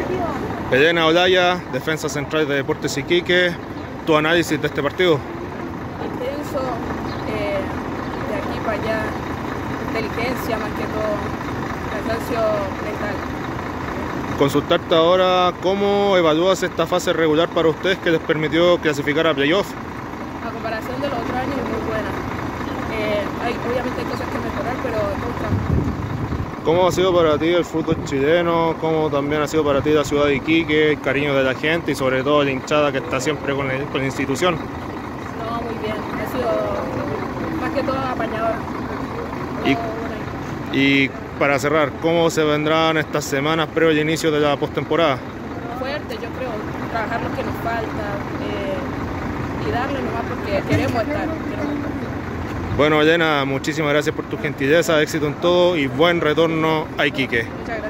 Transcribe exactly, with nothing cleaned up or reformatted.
Elena Olaya, defensa central de Deportes Iquique, tu análisis de este partido. Intenso, eh, de aquí para allá, inteligencia más que todo, cansancio mental. Consultarte ahora cómo evalúas esta fase regular para ustedes que les permitió clasificar a playoff. A comparación de los otros años, muy buena. Eh, hay, obviamente hay cosas que mejorar, pero no estamos. ¿Cómo ha sido para ti el fútbol chileno? ¿Cómo también ha sido para ti la ciudad de Iquique, el cariño de la gente y sobre todo la hinchada que está siempre con, el, con la institución? No, muy bien. Ha sido más que todo apañadora. Y, y para cerrar, ¿cómo se vendrán estas semanas previo al inicio de la postemporada? Fuerte, yo creo, trabajar lo que nos falta eh, y darle nomás porque queremos estar. Queremos estar. Bueno, Elena, muchísimas gracias por tu gentileza, éxito en todo y buen retorno a Iquique. Muchas gracias.